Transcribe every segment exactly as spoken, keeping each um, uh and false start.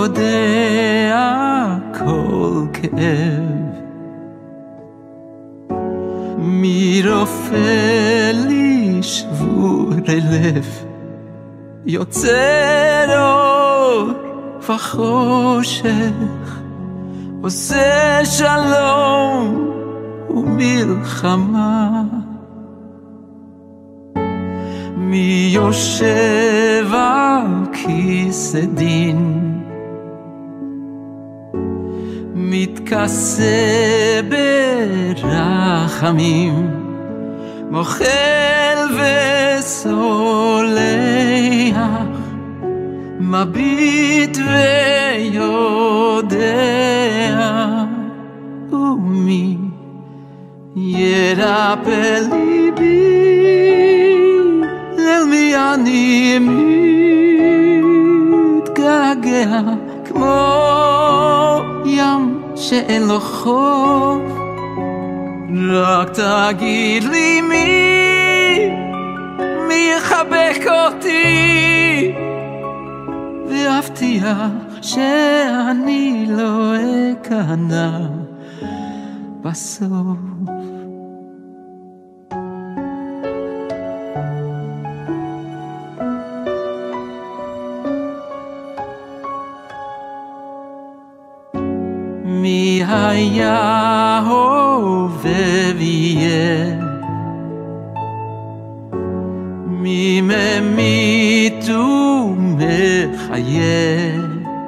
יודע כל כאב, מי רופא לי שבורי לב, יוצר אור וחושך, עושה שלום ומלחמה. מי יושב על כיסא דין, מתכסה ברחמים, מוחל וסולח, מביט ויודע. ומי ירפא ליבי, אל מי אני מתגעגע, כמו ים שאין לו חוף. רק תגיד לי מי, מי יחבק אותי, ואבטיח שאני לא אכנע בסוף. מי היה הווה ויהיה, מי ממית ומחיה,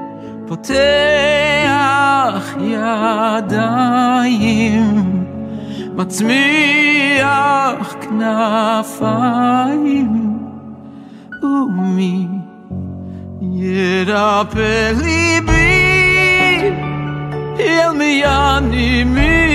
פותח ידיים, מצמיח כנפיים. ומי ירפא ליבי, אל מי אני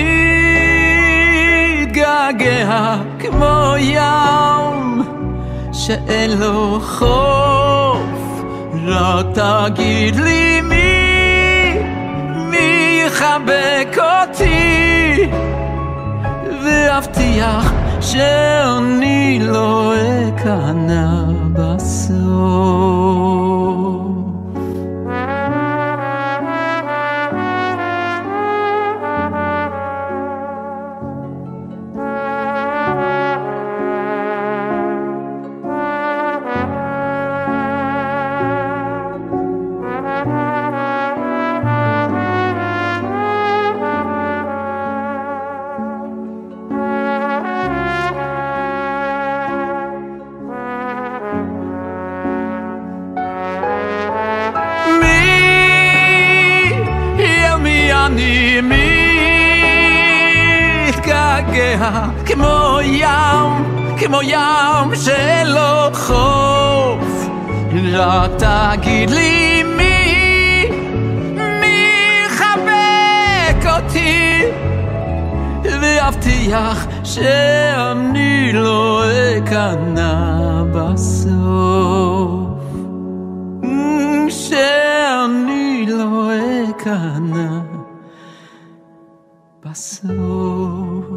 מתגעגע, כמו ים שאין לו חוף. רק תגיד לי מי, מי יחבק אותי, ואבטיח שאני לא אכנע בסוף. אני מתגעגע, כמו ים, כמו ים שלא חוף. רק תגיד לי מי, מי יחבק אותי, ואבטיח שאני לא אכנע בסוף, שאני לא אכנע בסוף.